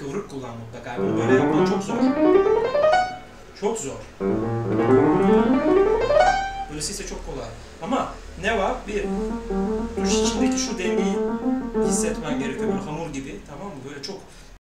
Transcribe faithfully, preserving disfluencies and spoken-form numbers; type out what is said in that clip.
kıvrık kullan mutlaka. Bunu böyle yapman çok zor. Çok zor. Böylesi ise çok kolay. Ama ne var? Bir, tuş içindeki şu dengeyi hissetmen gerekiyor. Böyle hamur gibi, tamam mı? Böyle çok